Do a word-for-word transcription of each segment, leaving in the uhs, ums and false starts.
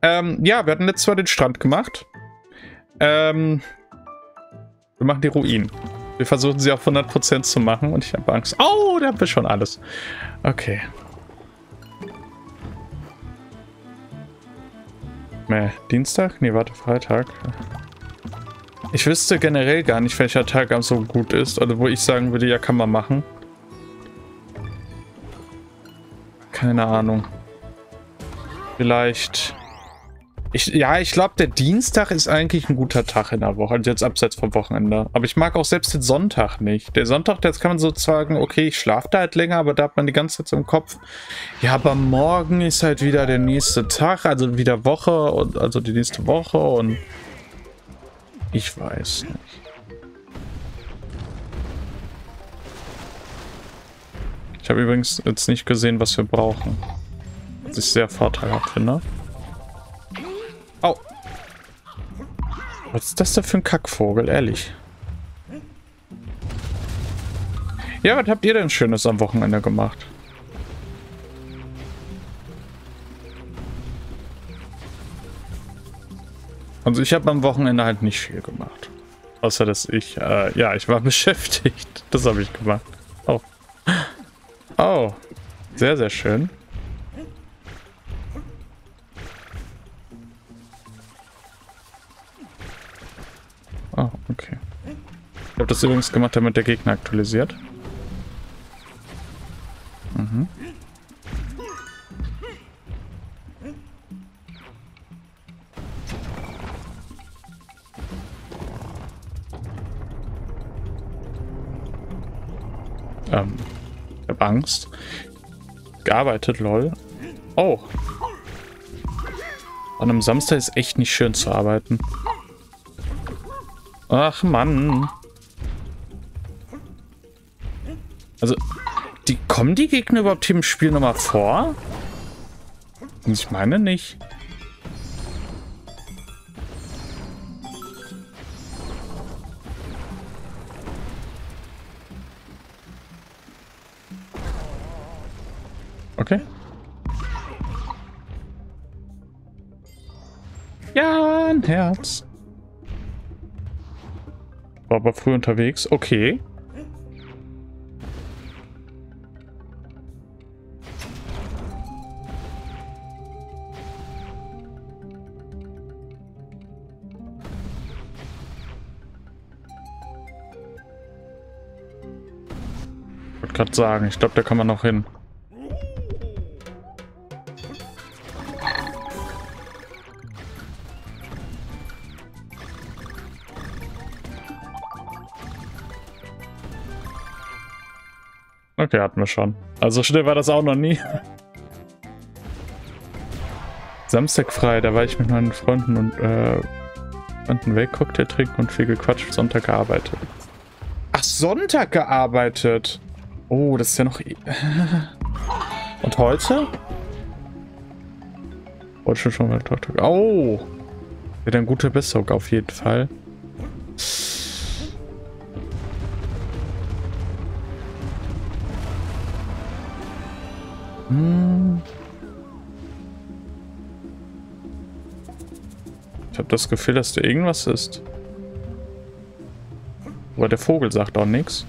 Ähm, ja, wir hatten letztes Mal den Strand gemacht. Ähm, wir machen die Ruinen. Wir versuchen sie auf hundert Prozent zu machen und ich habe Angst. Oh, da haben wir schon alles. Okay. Nee, Dienstag? Nee, warte, Freitag. Ich wüsste generell gar nicht, welcher Tag am so gut ist. Also wo ich sagen würde, ja, kann man machen. Keine Ahnung. Vielleicht... Ich, ja, ich glaube, der Dienstag ist eigentlich ein guter Tag in der Woche. Also jetzt abseits vom Wochenende. Aber ich mag auch selbst den Sonntag nicht. Der Sonntag, jetzt kann man so sagen, okay, ich schlafe da halt länger, aber da hat man die ganze Zeit so im Kopf. Ja, aber morgen ist halt wieder der nächste Tag, also wieder Woche, und also die nächste Woche und ich weiß nicht. Ich habe übrigens jetzt nicht gesehen, was wir brauchen. Was ich sehr vorteilhaft finde. Oh. Was ist das denn für ein Kackvogel, ehrlich? Ja, was habt ihr denn Schönes am Wochenende gemacht? Also ich habe am Wochenende halt nicht viel gemacht. Außer dass ich, äh, ja, ich war beschäftigt. Das habe ich gemacht. Oh. Oh. Sehr, sehr schön. Oh, okay. Ich habe das übrigens gemacht, damit der Gegner aktualisiert. Mhm. Ähm, ich habe Angst. Gearbeitet, lol. Oh. An einem Samstag ist echt nicht schön zu arbeiten. Ach, Mann. Also, die, kommen die Gegner überhaupt hier im Spiel nochmal vor? Ich meine nicht. Okay. Ja, ein Herz. War aber früh unterwegs. Okay. Ich wollte gerade sagen, ich glaube, da kann man noch hin. Okay, hatten wir schon. Also schnell war das auch noch nie. Samstag frei, da war ich mit meinen Freunden und äh, Freunden weg, Cocktail trinken und viel gequatscht. Sonntag gearbeitet. Ach, Sonntag gearbeitet. Oh, das ist ja noch... Und heute? Heute schon schon mal Tag. Oh! Wieder ein guter Besserung auf jeden Fall. Hm. Ich habe das Gefühl, dass da irgendwas ist. Aber der Vogel sagt auch nichts.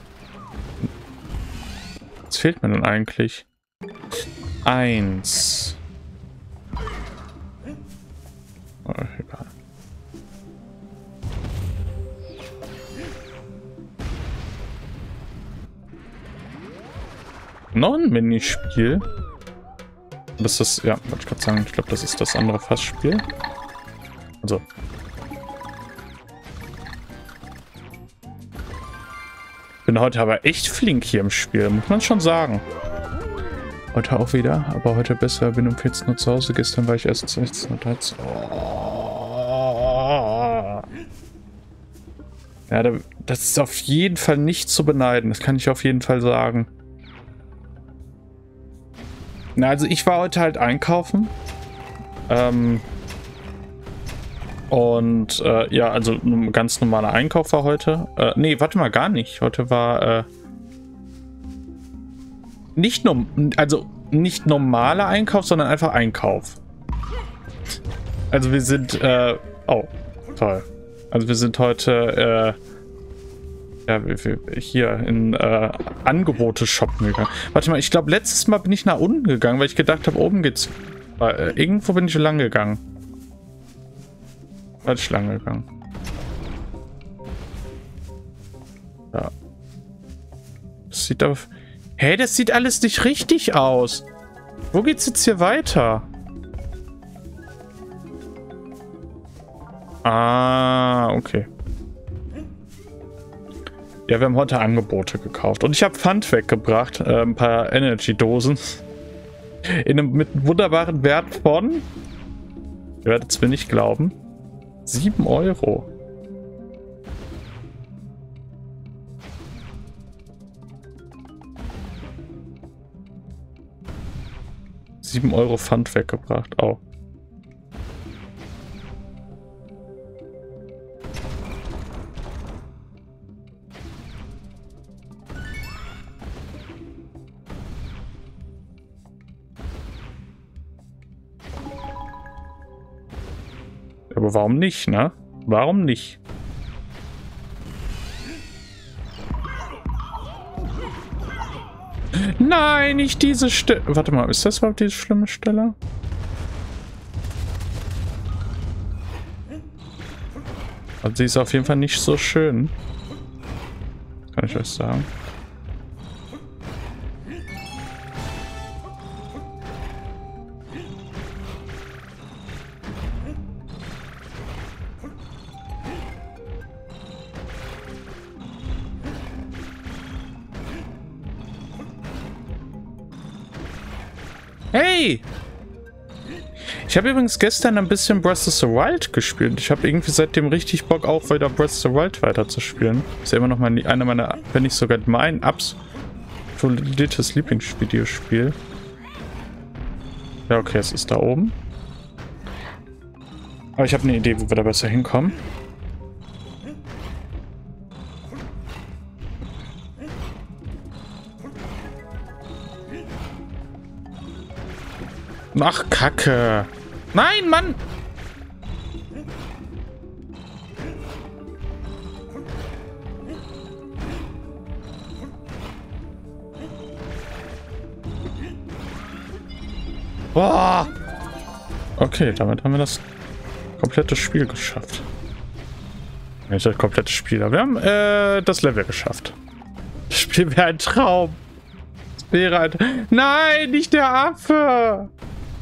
Was fehlt mir denn eigentlich? Eins. Oh, egal. Noch ein Minispiel. Das ist, ja, wollte ich gerade sagen, ich glaube, das ist das andere Fassspiel. Also. Bin heute aber echt flink hier im Spiel, muss man schon sagen. Heute auch wieder, aber heute besser. Bin um vierzehn Uhr zu Hause. Gestern war ich erst sechzehn Uhr dreizehn. Oh. Ja, das ist auf jeden Fall nicht zu beneiden. Das kann ich auf jeden Fall sagen. Na, also ich war heute halt einkaufen. Ähm. Und, äh, ja, also ein ganz normaler Einkauf war heute. Äh, nee, warte mal, gar nicht. Heute war, äh, nicht nur, also nicht normaler Einkauf, sondern einfach Einkauf. Also wir sind, äh, oh, toll. Also wir sind heute, äh, ja, wir, wir, hier in äh, Angebote shoppen gegangen. Warte mal, ich glaube, letztes Mal bin ich nach unten gegangen, weil ich gedacht habe, oben geht's. Äh, irgendwo bin ich lang gegangen. Falsch lang gegangen. Ja. Das sieht aber... Hey, das sieht alles nicht richtig aus. Wo geht's jetzt hier weiter? Ah, okay. Ja, wir haben heute Angebote gekauft. Und ich habe Pfand weggebracht. Äh, ein paar Energy-Dosen. In einem, mit einem wunderbaren Wert von... Ihr werdet es mir nicht glauben. sieben Euro. sieben Euro Pfand weggebracht. Oh. Aber warum nicht, ne? Warum nicht? Nein, nicht diese Stelle. Warte mal, ist das überhaupt diese schlimme Stelle? Also sie ist auf jeden Fall nicht so schön. Kann ich euch sagen. Hey! Ich habe übrigens gestern ein bisschen Breath of the Wild gespielt. Ich habe irgendwie seitdem richtig Bock, auch wieder Breath of the Wild weiterzuspielen. Ist ja immer noch mal einer meiner, wenn nicht sogar mein absolutes Lieblingsvideospiel. Ja, okay, es ist da oben. Aber ich habe eine Idee, wie wir da besser hinkommen. Ach, Kacke. Nein, Mann! Boah! Okay, damit haben wir das komplette Spiel geschafft. Nicht das komplette Spiel, aber wir haben äh, das Level geschafft. Das Spiel wäre ein Traum. Es wäre ein... Nein, nicht der Affe!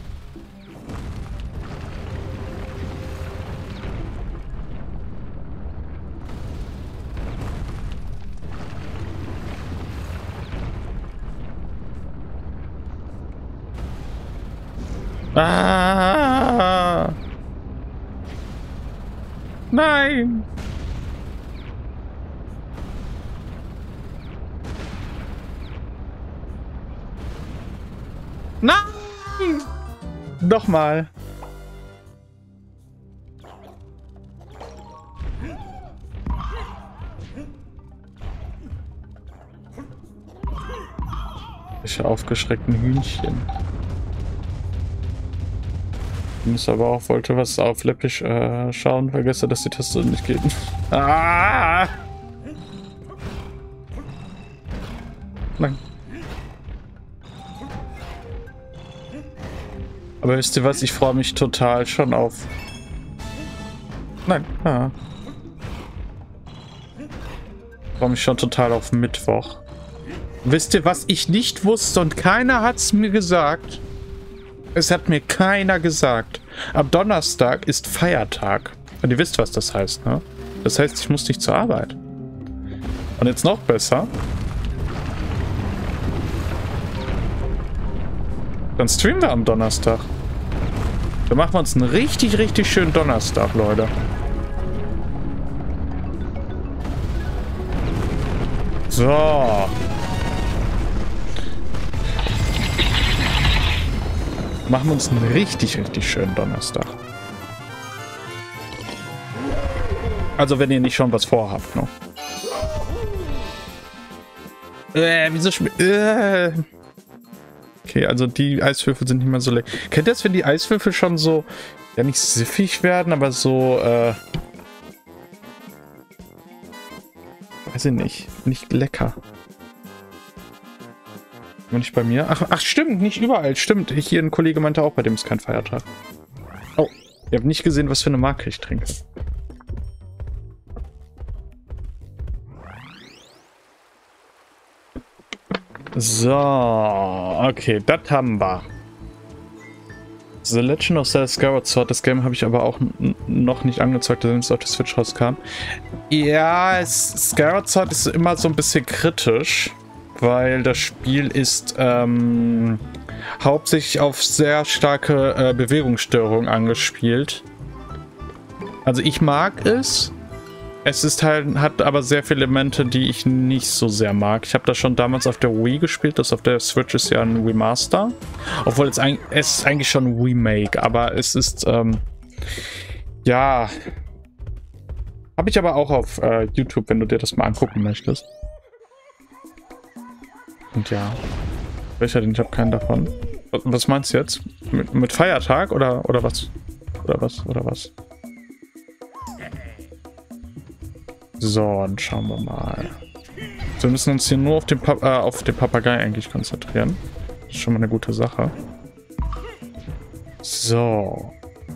Ah! Nein! Nein! Nochmal. Welche aufgeschreckten Hühnchen. Ich muss aber auch, wollte was auf Läppisch äh, schauen, vergesse, dass die Taste nicht geht. Ah! Nein. Aber wisst ihr was, ich freue mich total schon auf... Nein. Ah. Ich freue mich schon total auf Mittwoch. Wisst ihr, was ich nicht wusste und keiner hat es mir gesagt? Es hat mir keiner gesagt. Am Donnerstag ist Feiertag. Und ihr wisst, was das heißt, ne? Das heißt, ich muss nicht zur Arbeit. Und jetzt noch besser. Dann streamen wir am Donnerstag. Dann machen wir uns einen richtig, richtig schönen Donnerstag, Leute. So. Machen wir uns einen richtig, richtig schönen Donnerstag. Also, wenn ihr nicht schon was vorhabt, ne? Äh, wieso schmeckt... Äh. Okay, also die Eiswürfel sind nicht mehr so lecker. Kennt ihr das, wenn die Eiswürfel schon so ja nicht siffig werden, aber so, äh, weiß ich nicht, nicht lecker. War nicht bei mir? Ach, ach, stimmt, nicht überall, stimmt. Hier ein Kollege meinte auch, bei dem ist kein Feiertag. Oh, ihr habt nicht gesehen, was für eine Marke ich trinke. So, okay, das haben wir. The Legend of Zelda Skyward Sword, das Game habe ich aber auch noch nicht angezeigt, dass es auf der Switch rauskam. Ja, es, Skyward Sword ist immer so ein bisschen kritisch, weil das Spiel ist ähm, hauptsächlich auf sehr starke äh, Bewegungsstörungen angespielt. Also ich mag es. Es ist halt, hat aber sehr viele Elemente, die ich nicht so sehr mag. Ich habe das schon damals auf der Wii gespielt. Das auf der Switch ist ja ein Remaster. Obwohl es, ein, es ist eigentlich schon ein Remake. Aber es ist, ähm, ja. Habe ich aber auch auf äh, YouTube, wenn du dir das mal angucken möchtest. Und ja. Welcher denn? Ich habe keinen davon. Was meinst du jetzt? Mit, mit Feiertag oder, oder was? Oder was? Oder was? So, dann schauen wir mal. So, wir müssen uns hier nur auf den, pa äh, auf den Papagei eigentlich konzentrieren. Das ist schon mal eine gute Sache. So.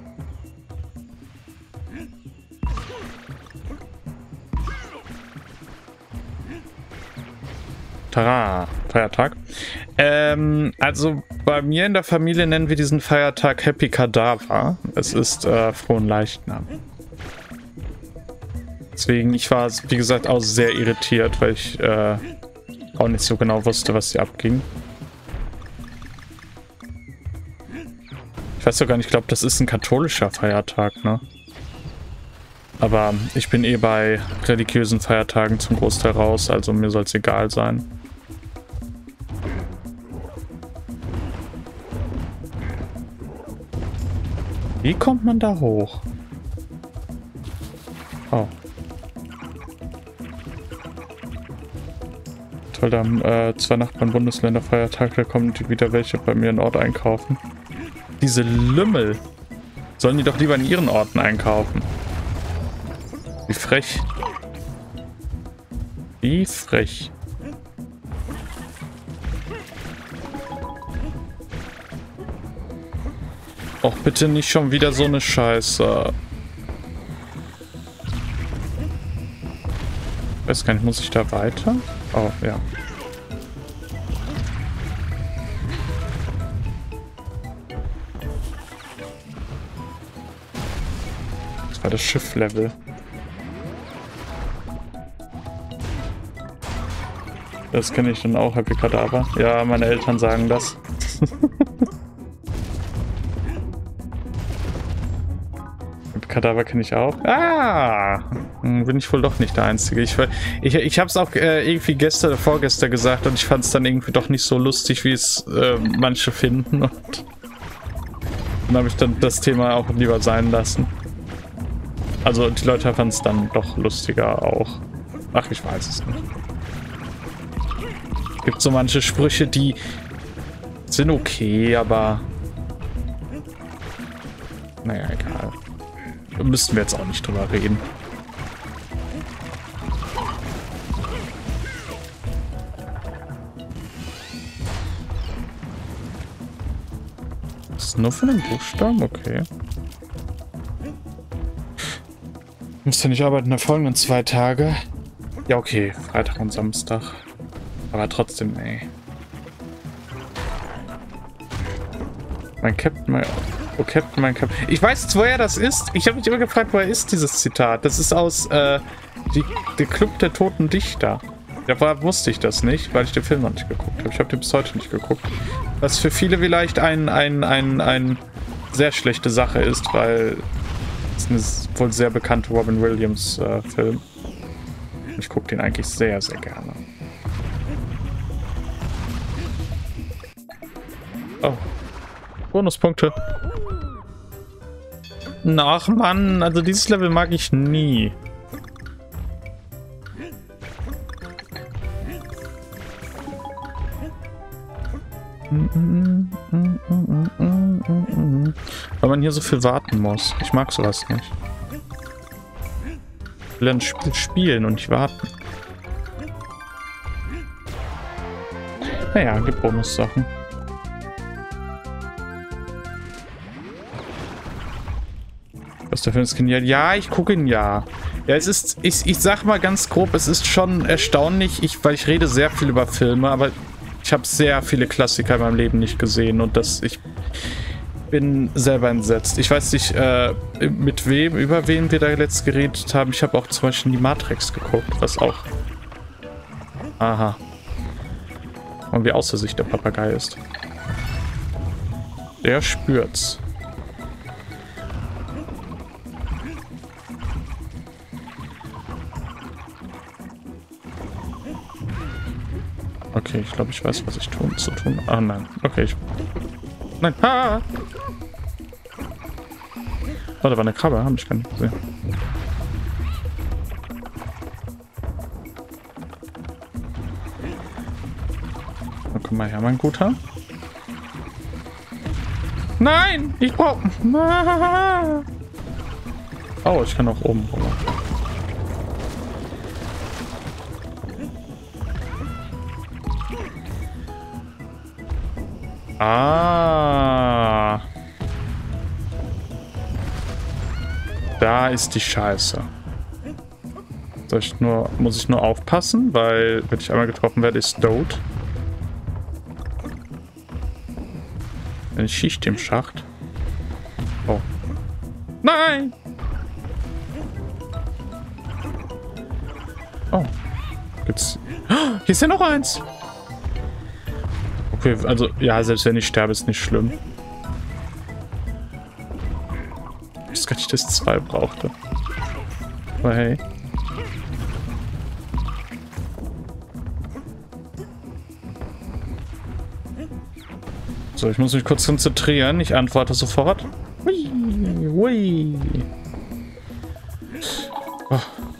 Tara, Feiertag. Ähm, also bei mir in der Familie nennen wir diesen Feiertag Happy Kadaver. Es ist äh, frohen Leichnam. Deswegen, ich war, wie gesagt, auch sehr irritiert, weil ich äh, auch nicht so genau wusste, was hier abging. Ich weiß sogar nicht, ich glaube, das ist ein katholischer Feiertag, ne? Aber ich bin eh bei religiösen Feiertagen zum Großteil raus, also mir soll es egal sein. Wie kommt man da hoch? Oh. Toll, da haben äh, zwei Nachbarn Bundesländer Feiertag, da kommen die wieder welche bei mir in Ort einkaufen. Diese Lümmel. Sollen die doch lieber in ihren Orten einkaufen. Wie frech. Wie frech. Och, bitte nicht schon wieder so eine Scheiße. Ich weiß gar nicht, muss ich da weiter? Oh, ja. Das war das Schifflevel. Das kenne ich dann auch, Happy Kadaver. Ja, meine Eltern sagen das. Kadaver kenne ich auch. Ah! Bin ich wohl doch nicht der Einzige. Ich, ich, ich habe es auch äh, irgendwie gestern oder vorgestern gesagt und ich fand es dann irgendwie doch nicht so lustig, wie es äh, manche finden. Und dann habe ich dann das Thema auch lieber sein lassen. Also die Leute fanden es dann doch lustiger auch. Ach, ich weiß es nicht. Es gibt so manche Sprüche, die sind okay, aber naja, egal. Da müssten wir jetzt auch nicht drüber reden. Das ist nur von den Buchstaben? Okay. Müsst ihr nicht arbeiten in den folgenden zwei Tage? Ja, okay. Freitag und Samstag. Aber trotzdem, ey. Mein Captain, mein... Oh, Captain, mein Captain. Ich weiß jetzt, woher das ist. Ich habe mich immer gefragt, woher ist dieses Zitat? Das ist aus äh, die, der Club der Toten Dichter. Ja, vorher wusste ich das nicht, weil ich den Film noch nicht geguckt habe. Ich habe den bis heute nicht geguckt. Was für viele vielleicht ein, ein, ein, ein sehr schlechte Sache ist, weil es ist ein wohl sehr bekannter Robin Williams äh, Film. Ich gucke den eigentlich sehr, sehr gerne. Oh. Bonuspunkte. Ach Mann, also dieses Level mag ich nie. Weil man hier so viel warten muss. Ich mag sowas nicht. Ich will ein Spiel spielen und nicht warten. Naja, gibt Bonus-Sachen. Was ist der für ein Skin? Ja, ich gucke ihn ja. Ja, es ist, ich, ich sag mal ganz grob, es ist schon erstaunlich, ich, weil ich rede sehr viel über Filme, aber ich habe sehr viele Klassiker in meinem Leben nicht gesehen und das, ich bin selber entsetzt. Ich weiß nicht, äh, mit wem, über wen wir da letzt geredet haben. Ich habe auch zum Beispiel die Matrix geguckt, was auch... Aha. Und wie außer sich der Papagei ist. Der spürt's. Okay, ich glaube, ich weiß, was ich tun zu tun. Ah, nein. Okay, ich... Nein. Ah! Oh, da war eine Krabbe. Habe ich gar nicht gesehen. Oh, komm mal her, mein Guter. Nein! Ich brauch... Oh, ich kann auch oben rum. Ah. Da ist die Scheiße. Soll ich nur, muss ich nur aufpassen, weil wenn ich einmal getroffen werde, ist tot. Eine Schicht im Schacht. Oh. Nein! Oh. Gibt's... Oh, hier ist ja noch eins! Okay, also, ja, selbst wenn ich sterbe, ist nicht schlimm. Ich weiß gar nicht, dass ich zwei brauchte. Aber hey. So, ich muss mich kurz konzentrieren. Ich antworte sofort. Hui, hui. Oh.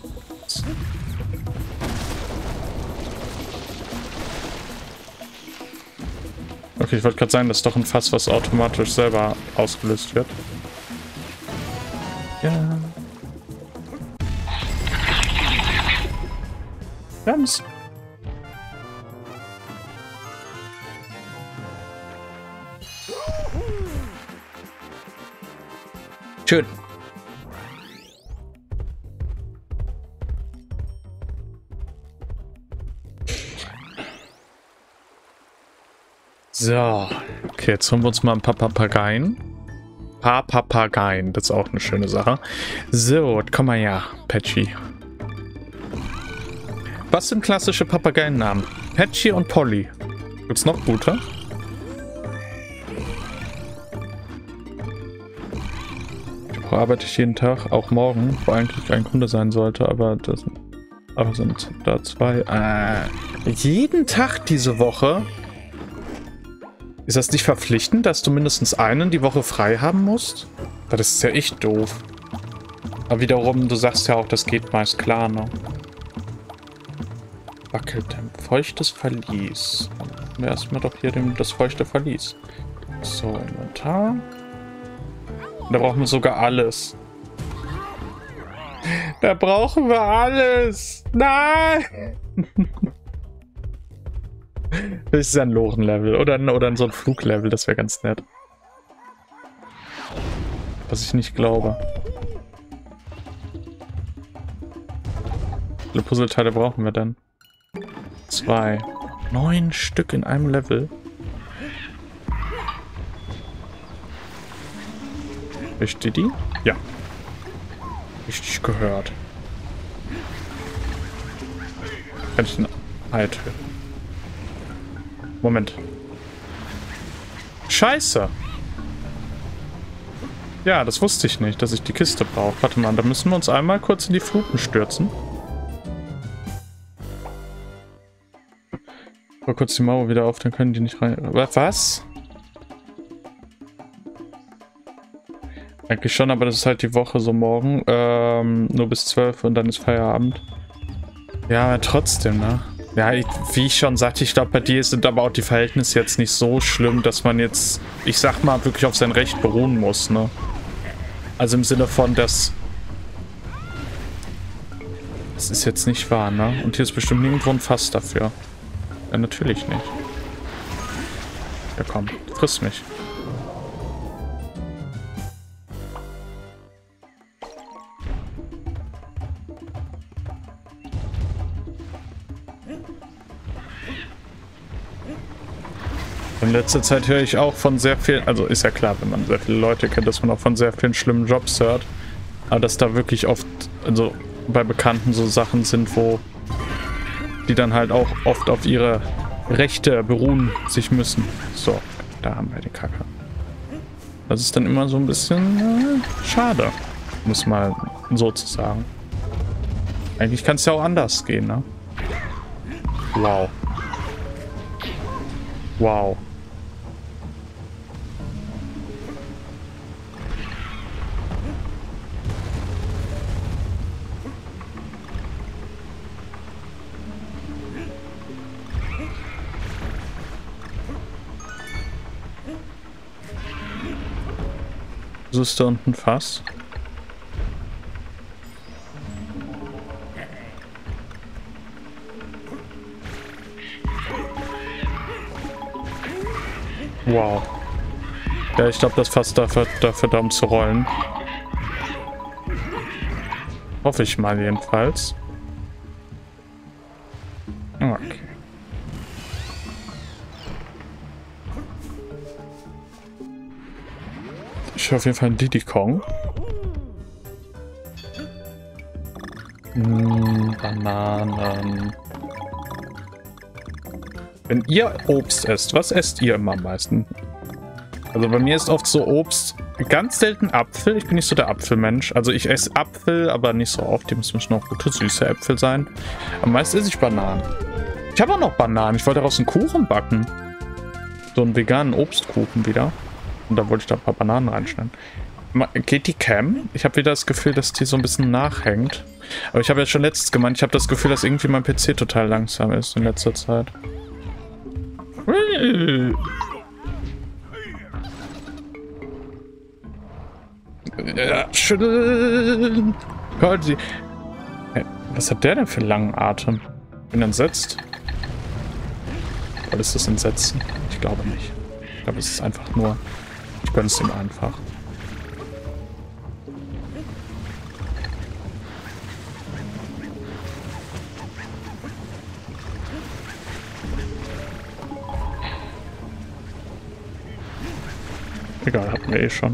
Okay, ich wollte gerade sagen, das ist doch ein Fass, was automatisch selber ausgelöst wird. Ja. Ganz. Schön. So. Okay, jetzt holen wir uns mal ein paar Papageien. Paar Papageien, das ist auch eine schöne Sache. So, komm mal her, Patchy. Was sind klassische Papageiennamen? Patchy und Polly. Gibt's noch gute? Arbeite ich jeden Tag, auch morgen, wo eigentlich ein Kunde sein sollte, aber das aber sind da zwei. Äh, jeden Tag diese Woche? Ist das nicht verpflichtend, dass du mindestens einen die Woche frei haben musst? Das ist ja echt doof. Aber wiederum, du sagst ja auch, das geht meist klar, ne? Wackeltemp, feuchtes Verlies. Dann haben wir erstmal doch hier den, das feuchte Verlies. So, Inventar. Da brauchen wir sogar alles. Da brauchen wir alles. Nein! Das ist ein Lorenlevel. Oder, oder so ein Fluglevel. Das wäre ganz nett. Was ich nicht glaube. Wie viele Puzzleteile brauchen wir denn? Zwei. Neun Stück in einem Level. Richtig die? Ja. Richtig gehört. Kann ich den Ei töten? Moment. Scheiße. Ja, das wusste ich nicht, dass ich die Kiste brauche. Warte mal, da müssen wir uns einmal kurz in die Fluten stürzen. Mal kurz die Mauer wieder auf, dann können die nicht rein. Was? Eigentlich schon, aber das ist halt die Woche so morgen. Ähm, nur bis zwölf und dann ist Feierabend. Ja, trotzdem, ne? Ja, ich, wie ich schon sagte, ich glaube, bei dir sind aber auch die Verhältnisse jetzt nicht so schlimm, dass man jetzt, ich sag mal, wirklich auf sein Recht beruhen muss, ne? Also im Sinne von, dass... Das ist jetzt nicht wahr, ne? Und hier ist bestimmt nirgendwo ein Fass dafür. Ja, natürlich nicht. Ja, komm, friss mich. In letzter Zeit höre ich auch von sehr vielen, also ist ja klar, wenn man sehr viele Leute kennt, dass man auch von sehr vielen schlimmen Jobs hört. Aber dass da wirklich oft, also bei Bekannten so Sachen sind, wo die dann halt auch oft auf ihre Rechte beruhen sich müssen. So, da haben wir die Kacke. Das ist dann immer so ein bisschen äh, schade, muss mal so zu sagen. Eigentlich kann es ja auch anders gehen, ne? Wow. Wow. So ist da unten Fass. Wow. Ja, ich glaube, das Fass dafür, dafür da um zu rollen. Hoffe ich mal jedenfalls. Okay. Ich höre auf jeden Fall einen Diddy Kong. Hm, Bananen. Wenn ihr Obst esst, was esst ihr immer am meisten? Also bei mir ist oft so Obst, ganz selten Apfel. Ich bin nicht so der Apfelmensch. Also ich esse Apfel, aber nicht so oft. Die müssen noch gute, süße Äpfel sein. Am meisten esse ich Bananen. Ich habe auch noch Bananen. Ich wollte daraus einen Kuchen backen. So einen veganen Obstkuchen wieder. Und da wollte ich da ein paar Bananen reinschneiden. Geht die Cam? Ich habe wieder das Gefühl, dass die so ein bisschen nachhängt. Aber ich habe ja schon letztens gemeint, ich habe das Gefühl, dass irgendwie mein P C total langsam ist in letzter Zeit. Ja, schütteln. Hört sie. Hey, was hat der denn für einen langen Atem? Bin entsetzt. Oder ist das Entsetzen? Ich glaube nicht. Ich glaube, es ist einfach nur... Ich gönne es ihm einfach. Egal, hatten wir eh schon.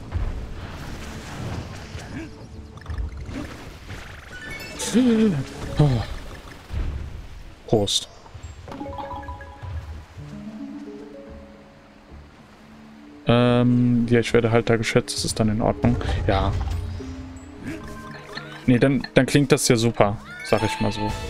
Oh. Prost. Ähm, ja, ich werde halt da geschätzt, das ist dann in Ordnung. Ja. Nee, dann, dann klingt das ja super, sag ich mal so.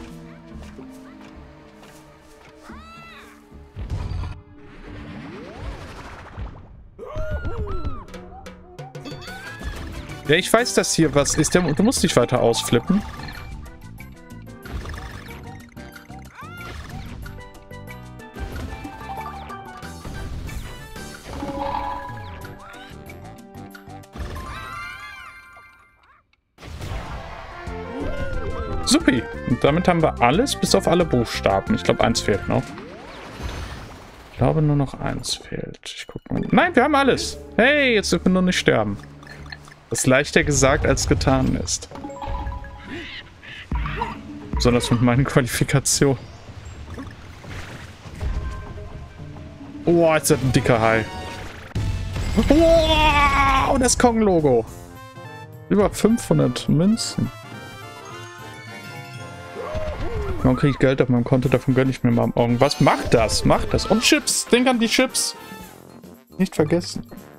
Ja, ich weiß, dass hier was ist. Du musst dich weiter ausflippen. Supi. Und damit haben wir alles, bis auf alle Buchstaben. Ich glaube, eins fehlt noch. Ich glaube, nur noch eins fehlt. Ich gucke mal. Nein, wir haben alles. Hey, jetzt dürfen wir nur nicht sterben. Was leichter gesagt als getan ist. Besonders mit meinen Qualifikationen. Oh, jetzt ist ein dicker Hai. Oh, das Kong-Logo. Über fünfhundert Münzen. Warum kriege ich Geld auf meinem Konto? Davon gönne ich mir mal am Augen. Was macht das? Macht das. Und Chips. Denk an die Chips. Nicht vergessen.